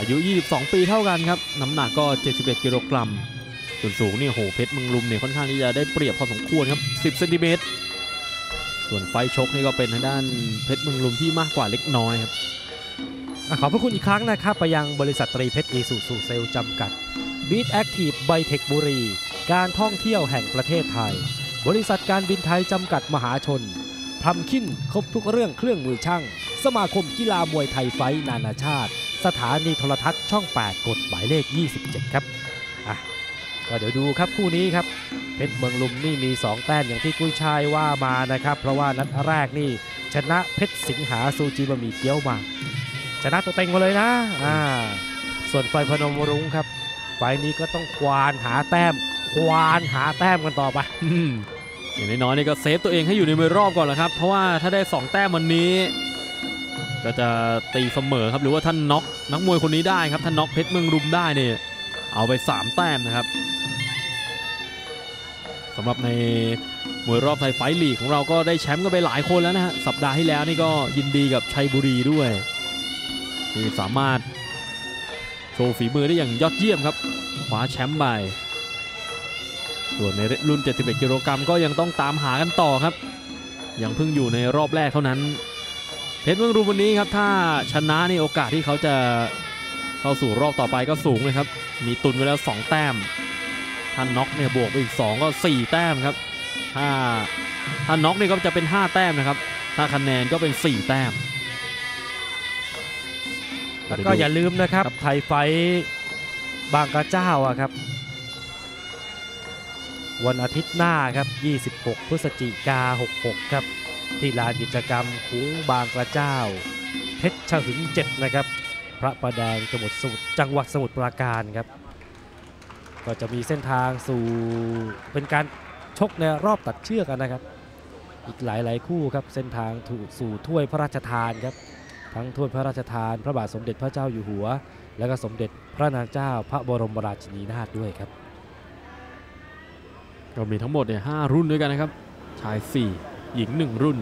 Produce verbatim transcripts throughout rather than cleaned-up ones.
ยุยี่สิบสองปีเท่ากันครับน้ำหนักก็เจ็ดสิบเอ็ดกิโลกรัมส่วนสูงนี่โหเพชรเมืองลุมเนี่ยค่อนข้างที่จะได้เปรียบพอสมควรครับสิบเซนติเมตรส่วนไฟชกนี่ก็เป็นทางด้านเพชรเมืองลุมที่มากกว่าเล็กน้อยครับขอบพระคุณอีกครั้งนะครับไปยังบริษัทตรีเพชรอีซูซูเซลจำกัดบีทแอคทีฟไบเทคบุรีการท่องเที่ยวแห่งประเทศไทยบริษัทการบินไทยจำกัดมหาชนพรำคินครบทุกเรื่องเครื่องมือช่างสมาคมกีฬามวยไทยไฟนานาชาติสถานีโทรทัศน์ช่องแปดกฎหมายเลขยี่สิบเจ็ดครับอ่ะก็เดี๋ยวดูครับคู่นี้ครับเพชรเมืองลุมนี่มีสองแต้มอย่างที่กุ้ยชายว่ามานะครับเพราะว่านัดแรกนี่ชนะเพชรสิงหาซูจีบะหมี่เกี๊ยวมาชนะตัวเต็งมาเลยนะอ่าส่วนไฟพนมรุ้งครับไฟนี้ก็ต้องควานหาแต้มควานหาแต้มกันต่อไปอย่างน้อยๆนี่ก็เซฟตัวเองให้อยู่ในมือรอบก่อนแหละครับเพราะว่าถ้าได้สองแต้มวันนี้ก็จะตีเสมอครับหรือว่าท่านน็อกนักมวยคนนี้ได้ครับท่านน็อกเพชรเมืองลุมได้เนี่ยเอาไปสามแต้มนะครับสำหรับในมวยรอบไทยไฟท์ลีกของเราก็ได้แชมป์กันไปหลายคนแล้วนะฮะสัปดาห์ที่แล้วนี่ก็ยินดีกับชัยบุรีด้วยที่สามารถโชว์ฝีมือได้อย่างยอดเยี่ยมครับคว้าแชมป์ไปส่วนในรุ่นเจ็ดสิบเอ็ดกิโลกรัมก็ยังต้องตามหากันต่อครับยังเพิ่งอยู่ในรอบแรกเท่านั้นเพชรเมืองลุมวันนี้ครับถ้าชนะนี่โอกาสที่เขาจะเข้าสู่รอบต่อไปก็สูงเลยครับมีตุนไว้แล้วสองแต้มถ้าน็อกเนี่ยบวกไปอีกสองก็สี่แต้มครับถ้าถ้าน็อกนี่ก็จะเป็นห้าแต้มนะครับถ้าคะแนนก็เป็นสี่แต้มแล้วก็อย่าลืมนะครับไทยไฟบางกระเจ้าอะครับวันอาทิตย์หน้าครับยี่สิบหกพฤศจิกายนหกหกครับที่ลานกิจกรรมคุ้งบางกระเจ้าเพชรฉหึงเจ็ดนะครับพระประแดงจังหวัดสมุทรจังหวัดสมุทรปราการครับก็จะมีเส้นทางสู่เป็นการชกในรอบตัดเชือกกันนะครับอีกหลายๆคู่ครับเส้นทางสู่ถ้วยพระราชทานครับทั้งถ้วยพระราชทานพระบาทสมเด็จพระเจ้าอยู่หัวและก็สมเด็จพระนางเจ้าพระบรมราชินีนาถด้วยครับก็มีทั้งหมดเนี่ยห้ารุ่นด้วยกันนะครับชายสี่หญิงหนึ่งรุ่น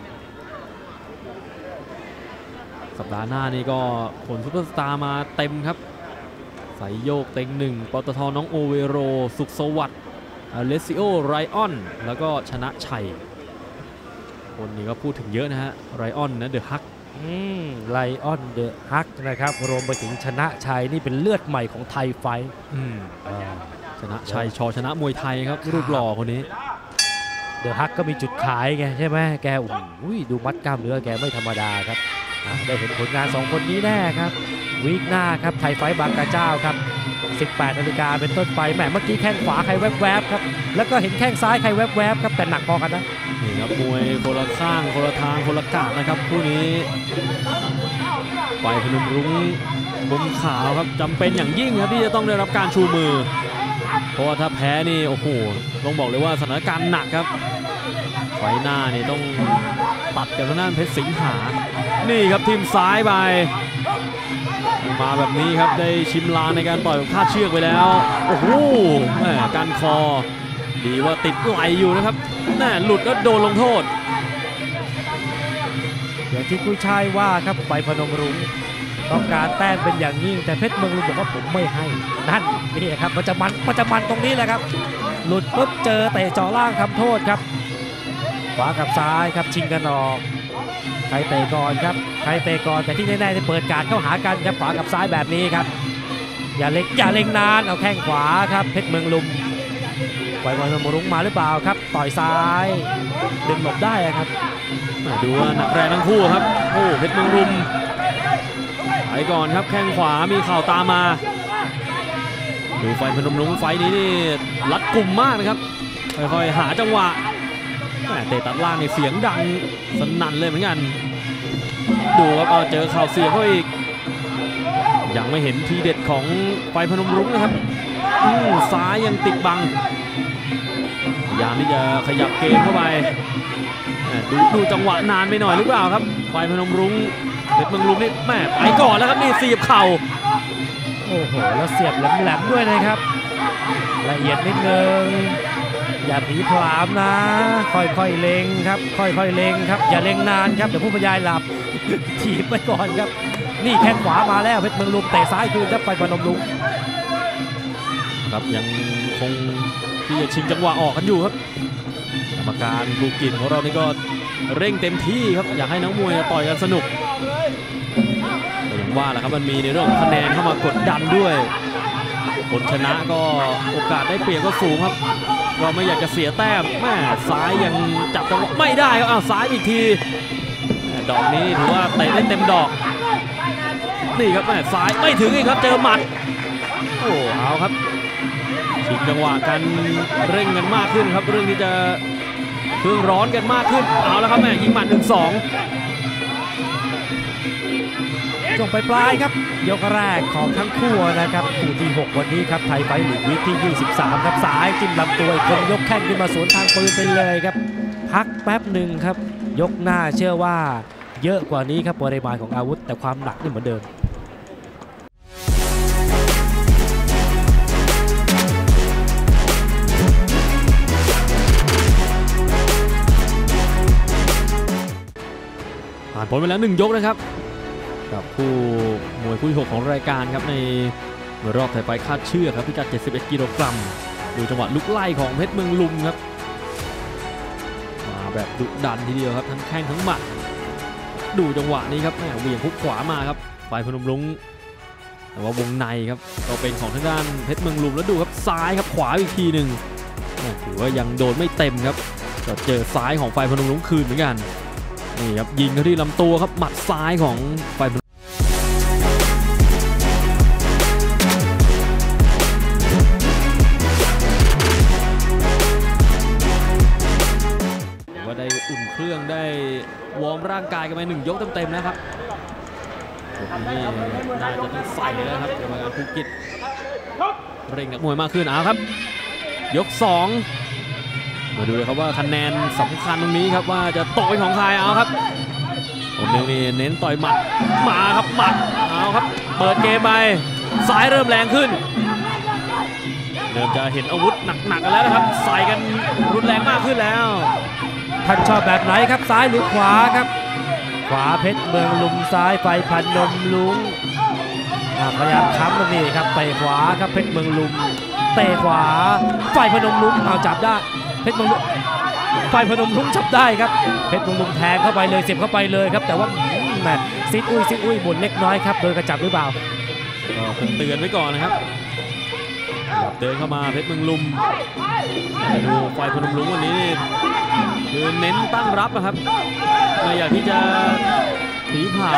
สัปดาห์หน้านี่ก็ผลซุปเปอร์สตาร์มาเต็มครับสายโยกเต็งหนึ่งปตทน้องโอเวโรสุขสวัสดิ์เลซิโอไรออนแล้วก็ชนะชัยคนนี้ก็พูดถึงเยอะนะฮะไรออนนะเดอะฮักไลออนเดอะฮักนะครับรวมไปถึงชนะชัยนี่เป็นเลือดใหม่ของไทยไฟท์ชนะชัยชอชนะมวยไทยครับรูปหล่อคนนี้เดอะฮักก็มีจุดขายไงใช่ไหมแกโอ้ยดูมัดกล้ามเนื้อแกไม่ธรรมดาครับได้เห็นผลงานสองคนนี้แน่ครับวีคหน้าครับไทยไฟท์บางกระเจ้าครับสิบแปดนาฬิกาเป็นต้นไปแหมเมื่อกี้แข้งขวาใครแวบๆครับแล้วก็เห็นแข้งซ้ายใครแวบๆครับแต่หนักพอกันนะนี่ครับมวยคนละข้างคนละทางคนละกาดนะครับคู่นี้ไฟพนมรุ้งบนขาวครับจำเป็นอย่างยิ่งครับที่จะต้องได้รับการชูมือเพราะว่าถ้าแพ้นี่โอ้โหต้องบอกเลยว่าสถานการณ์หนักครับไฟหน้านี่ต้องตัดกับทางด้านเพชรสิงหานี่ครับทีมซ้ายไปมาแบบนี้ครับได้ชิมลางในการต่อยคาดเชือกไปแล้วโอ้โหแหมการคอดีว่าติดไหลอยู่นะครับแน่หลุดแล้วโดนลงโทษอย่างที่กุ้ยชายว่าครับไฟพนมรุ้งต้องการแต้มเป็นอย่างยิ่งแต่เพชรเมืองลุมบอกว่าผมไม่ให้นั่นนี่ครับมันจะมันมันจะมันตรงนี้แหละครับหลุดปุ๊บเจอเตะเจาะล่างทำโทษครับขวากับซ้ายครับชิงกันออกใครเตะก่อนครับใครเตะก่อนแต่ที่แน่ๆจะเปิดการเข้าหากันครับขวากับซ้ายแบบนี้ครับอย่าเล็งอย่าเล็งนานเอาแข้งขวาครับเพชรเมืองลุมไฟพนมรุ้งมาหรือเปล่าครับต่อยซ้ายดึงหลบได้ครับดูว่าหนักแรงทั้งคู่ครับโอ้เพชรเมืองลุมไปก่อนครับแข้งขวามีเข่าตามมาดูไฟพนมรุ้งไฟนี้นี่รัดกุมมากนะครับค่อยๆหาจังหวะเตะตัดล่างในเสียงดังสนั่นเลยเหมือนกันดูครับเจอเข่าเสียบเข้าอีกยังไม่เห็นทีเด็ดของไฟพนมรุ้งนะครับซ้ายยังติดบังพยายามที่จะขยับเกมเข้าไปดูดูจังหวะนานไปหน่อยหรือเปล่าครับไฟพนมรุ้งเพชรเมืองลุมนี่แม่ไปก่อนแล้วครับนี่เสียบเข่าโอ้โหแล้วเสียบแหลมๆด้วยนะครับละเอียดนิดนึงอย่าผีพรามนะค่อยๆเล็งครับค่อยๆเล็งครับอย่าเล็งนานครับเดี๋ยวผู้บรรยายหลับถีบไปก่อนครับนี่แข้งขวามาแล้วเพชรเมืองลุมเตะซ้ายคืนครับไฟพนมรุ้งครับยังคงที่จะชิงจังหวะออกกันอยู่ครับกรรมการภูกินของเรานี่ก็เร่งเต็มที่ครับอยากให้นักมวยต่อยกันสนุกแต่อย่างว่าแหละครับมันมีในเรื่องของคะแนนเข้ามากดดันด้วยผลชนะก็โอกาสได้เปรียบก็สูงครับก็ไม่อยากจะเสียแต้มแม่ซ้ายยังจับจังหวะไม่ได้ครับอ้าวซ้ายอีกทีดอกนี้ถือว่าเตะได้เต็มดอกนี่ครับแม่ซ้ายไม่ถึงอีกครับเจอหมัดโอ้เอาครับชิงจังหวะกันเร่งกันมากขึ้นครับเรื่องที่จะเครื่องร้อนกันมากขึ้นเอาแล้วครับแม่ยิงหมัดหนึ่งสองช่วงปลายๆครับยกแรกของทั้งคู่นะครับคู่ที่หกวันนี้ครับไทยไฟท์ลีกวีคที่ยี่สิบสามครับสายจิ้มลำตัวอีกคนยกแข้งขึ้นมาสวนทางปืนไปเลยครับพักแป๊บหนึ่งครับยกหน้าเชื่อว่าเยอะกว่านี้ครับปริมาณของอาวุธแต่ความหนักนี่เหมือนเดิมผ่านผลไปแล้วหนึ่งยกนะครับกับคู่มวยคู่ที่หกของรายการครับในรอบไทยไฟท์คาดเชือกครับพิกัดเจ็ดสิบเอ็ดกิโลกรัมดูจังหวะลุกไล่ของเพชรเมืองลุมครับมาแบบดุดันทีเดียวครับทั้งแข้งทั้งหมัดดูจังหวะนี้ครับแหมเหวี่ยงฮุกขวามาครับฝ่ายพนมรุ้งแต่ว่าวงในครับก็เป็นของทางด้านเพชรเมืองลุมแล้วดูครับซ้ายครับขวาอีกทีหนึ่งถือว่ายังโดนไม่เต็มครับก็เจอซ้ายของฝ่ายพนมรุ้งคืนเหมือนกันนี่ครับยิงเข้าที่ลำตัวครับหมัดซ้ายของฝ่ายว่าได้อุ่นเครื่องได้วอร์มร่างกายกันไปหนึ่งยกเต็มๆนะครับนี่น่าจะต้องใส่แล้วครับกรรมการภูกิจเร่งนักมวยมากขึ้นเอาครับยกสองมาดูเลยครับว่าคะแนนสำคัญตรงนี้ครับว่าจะตกเป็นของใครเอาครับคนหนึ่งนี่เน้นต่อยหมัดมาครับหมัดเอาครับเปิดเกมไปซ้ายเริ่มแรงขึ้นเริ่มจะเห็นอาวุธหนักๆกันแล้วนะครับใส่กันรุนแรงมากขึ้นแล้วท่านชอบแบบไหนครับซ้ายหรือขวาครับขวาเพชรเมืองลุมซ้ายไฟพนมรุ้งพยายามค้ำมันนี่ครับเตะขวาครับเพชรเมืองลุมเตะขวาไฟพนมรุ้งเอาจับได้เพชรเมืองลุมไฟพนมรุ้งจับได้ครับเพชรเมืองลุมแทงเข้าไปเลยเสียบเข้าไปเลยครับแต่ว่าแหมซิดอุ้ยซิดอุ้ยบ่นเล็กน้อยครับโดยกระจับหรือเปล่าก็คงเตือนไว้ก่อนนะครับเดินเข้ามาเพชรเมืองลุมดูไฟพนมรุ้งวันนี้คือเน้นตั้งรับนะครับไม่อยากที่จะผีผาม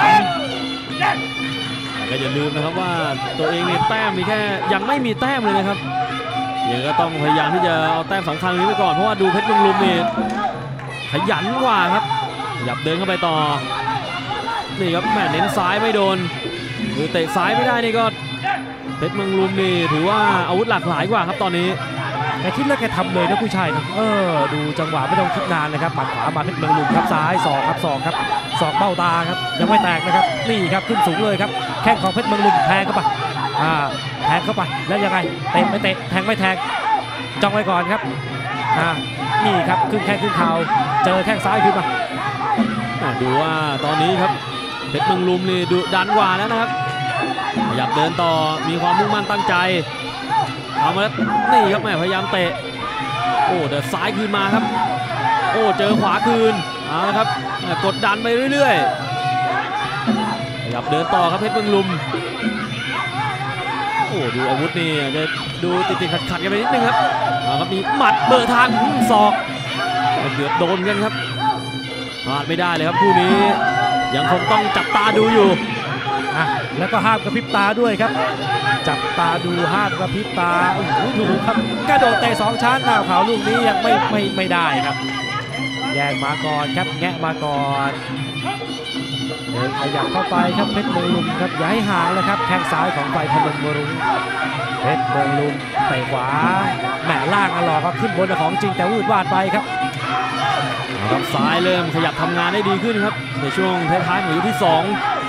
แต่ก็อย่าลืมนะครับว่าตัวเองเนี่ยแต้มมีแค่ยังไม่มีแต้มเลยนะครับยังก็ต้องพยายามที่จะเอาแต้มสำคัญนี้ไปก่อนเพราะว่าดูเพชรเมืองลุมนี่ขยันกว่าครับหยับเดินเข้าไปต่อนี่ครับแม่เน้นซ้ายไม่โดนหรือเตะซ้ายไม่ได้นี่ก็เพชรเมืองลุมนี่ถือว่าอาวุธหลากหลายกว่าครับตอนนี้แกคิดแล้วแกทำเลยนะผู้ชายนะเออดูจังหวะไม่ต้องคิดนานนะครับหมัดขวามาเพชรเมืองลุมครับซ้ายศอกครับศอกครับศอกเบ้าตาครับยังไม่แตกนะครับนี่ครับขึ้นสูงเลยครับแข้งของเพชรเมืองลุมแทงเข้าไปอ่าแทงเข้าไปแล้วยังไงเตะไม่เตะแทงไม่แทงจ้องไว้ก่อนครับอ่านี่ครับขึ้นแข้งขึ้นเข่าเจอแข้งซ้ายขึ้นมาดูว่าตอนนี้ครับเพชรเมืองลุมนี่ดุดันกว่าแล้วนะครับพยายามเดินต่อมีความมุ่งมั่นตั้งใจเอามาแล้วนี่ครับแม่พยายามเตะโอ้เดินซ้ายคืนมาครับโอ้เจอขวาคืนเอาละครับกดดันไปเรื่อยๆพยายามเดินต่อครับเพชรเมืองลุมโอ้ดูอาวุธนี่จะดูติดๆขัดๆกันไปนิดนึงครับเอาครับมีหมัดเบอร์ทางศอกเกือบโดนกันครับพลาดไม่ได้เลยครับคู่นี้ยังคงต้องจับตาดูอยู่อ่ะแล้วก็ห้ามกระพริบตาด้วยครับจับตาดูห้ามกระพริบตาโอ้โหดูครับกระโดดเตะสองชั้นหน้าขาวลูกนี้ยังไม่ไม่ไม่ได้ครับแย่งมาก่อนครับแงะมาก่อนเดินขยับเข้าไปครับเพชรเมืองลุมครับอย่าให้ห่างเลยครับแข้งซ้ายของไฟพนมรุ้งเพชรเมืองลุมเตะขวาแหม่ล่างอลอกครับขึ้นบนของจริงแต่วืดวาดไปครับครับซ้ายเริ่มขยับทำงานได้ดีขึ้นครับในช่วงท้ายๆของยกที่สอง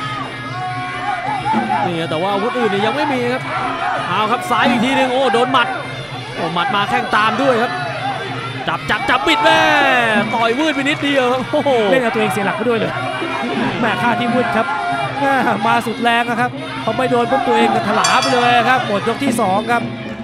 นี่แต่ว่าอาวุธอื่นยังไม่มีครับเอาครับซ้ายอีกทีหนึ่งโอ้โดนหมัดโอ้หมัดมาแข้งตามด้วยครับจับจับจับปิดแม่ต่อยวืดไปนิดเดียวครับโอ้โหเล่นเอาตัวเองเสียหลักไปด้วยเลยแม่ค่าที่วืดครับมาสุดแรงนะครับพอไม่โดนปุ๊บตัวเองก็ถลาไปเลยครับหมดยกที่สองครับ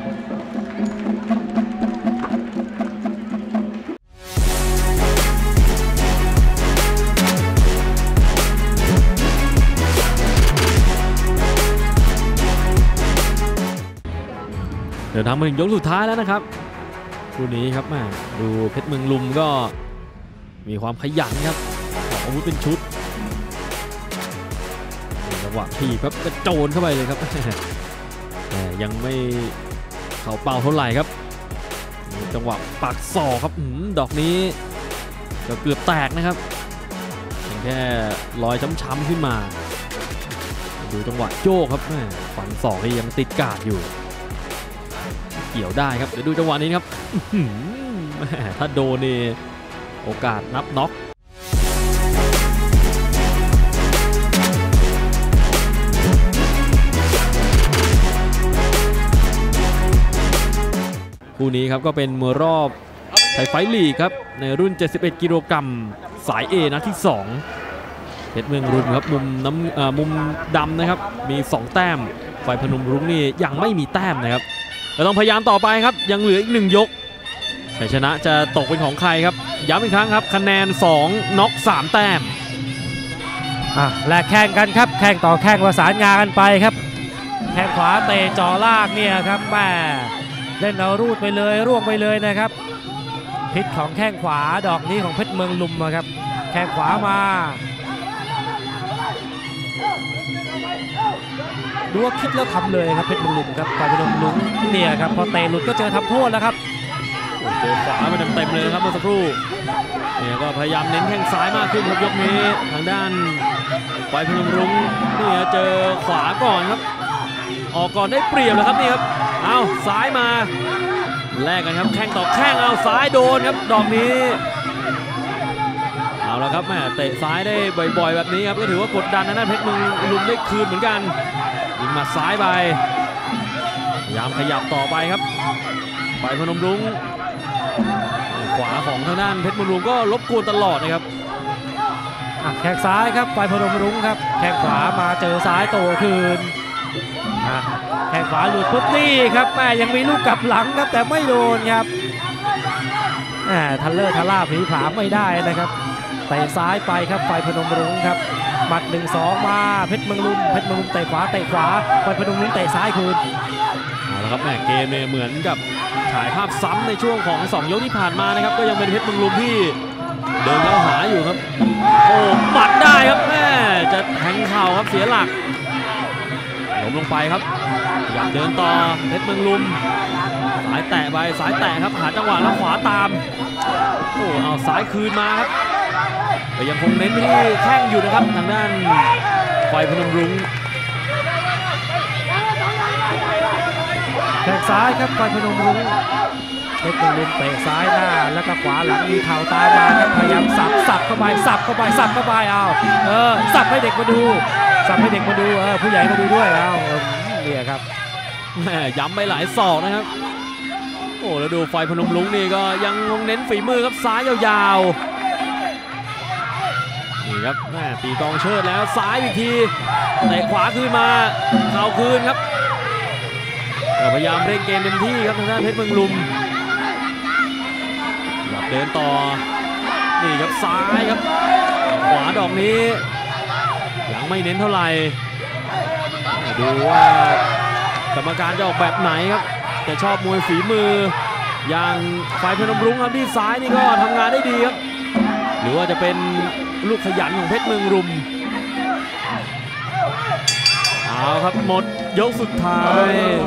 เดินทางมาถึงยกสุดท้ายแล้วนะครับคู่นี้ครับแม่ดูเพชรเมืองลุมก็มีความขยันครับออกอาวุธเป็นชุดจังหวะทีครับกระโจนเข้าไปเลยครับแต่ยังไม่เข้าเป้าเท่าไหร่ครับจังหวะปักศอกครับดอกนี้ก็เกือบแตกนะครับแค่รอยช้ำๆขึ้นมาดูจังหวะโยกครับฝันศอกที่ยังติดกาดอยู่เกี่ยวได้ครับเดี๋ยวดูจังหวะนี้ครับถ้าโดนนี่โอกาสนับน็อกคู่นี้ครับก็เป็นมวยรอบไทยไฟท์ลีกครับในรุ่นเจ็ดสิบเอ็ดกิโลกรัมสาย A นัดที่สองเพชรเมืองรุนครับมุมน้ำมุมดำนะครับมีสองแต้มฝ่ายพนมรุ้งนี่ยังไม่มีแต้มนะครับเราต้องพยายามต่อไปครับยังเหลืออีกหนึ่งยกชัยชนะจะตกเป็นของใครครับย้ำอีกครั้งครับคะแนนสองน็อกสามแต้มอ่ะแลกแข่งกันครับแข่งต่อแข่งประสานงานกันไปครับแข้งขวาเตะจ่อล่างเนี่ยครับแม่เล่นเอารูดไปเลยร่วงไปเลยนะครับพิษของแข้งขวาดอกนี้ของเพชรเมืองลุมครับแข้งขวามาดูว่าคิดแล้วทำเลยครับเพชรเมืองลุมครับฝ่ายพนมรุ้งเนี่ยครับพอเตะหลุดก็เจอทำโทษแล้วครับเจอขวาไปเต็มๆเลยครับเมื่อสักครู่เนี่ยก็พยายามเน้นแข้งซ้ายมากขึ้นครับยกนี้ทางด้านฝ่ายพนมรุ้งเนี่ยเจอขวาก่อนครับออกก่อนได้เปรียบเลยครับนี่ครับเอาซ้ายมาแลกกันครับแข้งต่อแข้งเอาซ้ายโดนครับดอกนี้เอาละครับแม่เตะซ้ายได้บ่อยๆแบบนี้ครับก็ถือว่ากดดันนะเพชรเมืองลุมได้คืนเหมือนกันยิงมาซ้ายไปพยายามขยับต่อไปครับฝ่ายพนมรุ้งขวาของทางด้านเพชรเมืองลุมก็รบกวนตลอดนะครับแข้งซ้ายครับฝ่ายพนมรุ้งครับแข้งขวามาเจอซ้ายโตคืนแข้งขวาหลุดปุ๊บนี่ครับแม่ยังมีลูกกลับหลังครับแต่ไม่โดนครับแหมทันเลอร์ทาร่าผีผาไม่ได้นะครับเตะซ้ายไปครับฝ่ายพนมรุ้งครับหมัด หนึ่งสอง มาเพชรเมืองลุมเพชรเมืองลุมเตะขวาเตะขวาฝ่ายพนมรุ้งเตะซ้ายคืนเอาละครับแม่เกมเนี่ยเหมือนกับฉายภาพซ้ำในช่วงของสองยกที่ผ่านมานะครับก็ยังเป็นเพชรเมืองลุมที่เดินเข้าหาอยู่ครับโอ้หมัดได้ครับแม่จะแทงเข่าครับเสียหลักล้มลงไปครับอยากเดินต่อเพชรเมืองลุมสายแตะไปสายแตะครับหาจังหวะแล้วขวาตามโอ้เอาซ้ายคืนมาครับแต่ยังคงเน้นที่แข้งอยู่นะครับทางด้านฝ่ายพนมรุ้งแข้งซ้ายครับฝ่ายพนมรุ้งเพชรเมืองลุมเตะซ้ายหน้าแล้วก็ขวาหลังมีเข่าตามมาครับพยายามสับสับเข้าไปสับเข้าไปสับเข้าไปเอาเออสับให้เด็กมาดูสับให้เด็กมาดูเออผู้ใหญ่มาดูด้วยเอาเนี่ยครับแม่ย้ำไปหลายศอกนะครับโอ้แล้วดูไฟพนมรุ้งนี่ก็ยังคงเน้นฝีมือครับซ้ายยาวๆนี่ครับแม่ตีกองเชิดแล้วซ้ายอีกทีเตะขวาคืนมาเข่าคืนครับพยายามเร่งเกมเต็มที่ครับทางด้านเพชรเมืองลุมเดินต่อนี่ครับซ้ายครับขวาดอกนี้ยังไม่เน้นเท่าไหร่ดูว่ากรรมการจะออกแบบไหนครับแต่ชอบมวยฝีมืออย่างฝ่ายพนมรุ้งครับที่ซ้ายนี่ก็ทำงานได้ดีครับหรือว่าจะเป็นลูกขยันของเพชรเมืองรุมเอาครับหมดยกสุดท้าย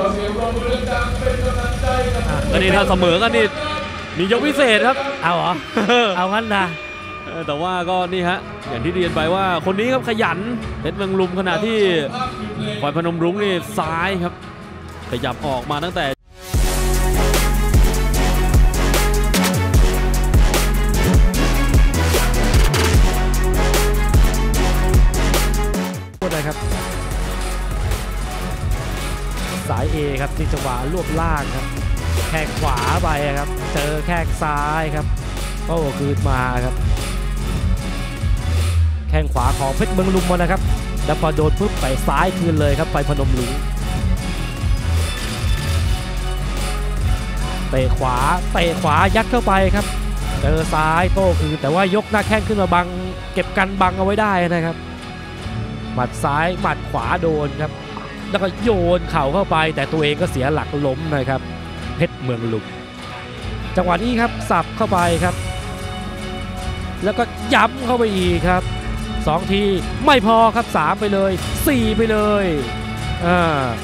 อันนี้ถ้าเสมอกันนี่มียกพิเศษครับเอาเหรอเอางั้นนะแต่ว่าก็นี่ฮะอย่างที่เรียนไปว่าคนนี้ครับขยันเพชรเมืองลุมขณะที่ฝ่ายพนมรุ้งนี่ซ้ายครับขยับออกมาตั้งแต่พูดเลยครับสาย A ครับที่จังหวะรวบล่างครับแข้งขวาไปครับเจอแข้งซ้ายครับโอ้คืนมาครับแข้งขวาของเพชรเมืองลุมนะครับแล้วพอโดนปุ๊บไปซ้ายคืนเลยครับไฟพนมรุ้งเตะขวาเตะขวายัดเข้าไปครับเจอซ้ายโต้คืนแต่ว่ายกหน้าแข้งขึ้นมาบังเก็บกันบังเอาไว้ได้นะครับหมัดซ้ายหมัดขวาโดนครับแล้วก็โยนเข่าเข้าไปแต่ตัวเองก็เสียหลักล้มนะครับเพชรเมืองลุมจังหวะนี้ครับสับเข้าไปครับแล้วก็ย้ำเข้าไปอีกครับสองทีไม่พอครับสามไปเลยสี่ไปเลยอ่า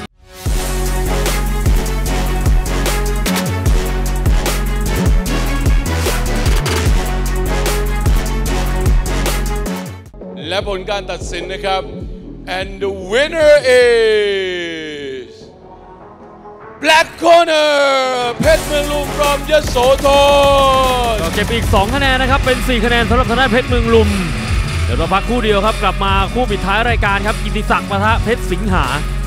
และผลการตัดสินนะครับ and the winner is Black Corner เพชรเมืองลุม from ยโสธรก็เก็บอีกสองคะแนนนะครับเป็นสี่คะแนนสำหรับทางด้านเพชรเมืองลุมเดี๋ยวเราพักคู่เดียวครับกลับมาคู่ปิดท้ายรายการครับกิติศักดิ์ปะทะเพชรสิงหา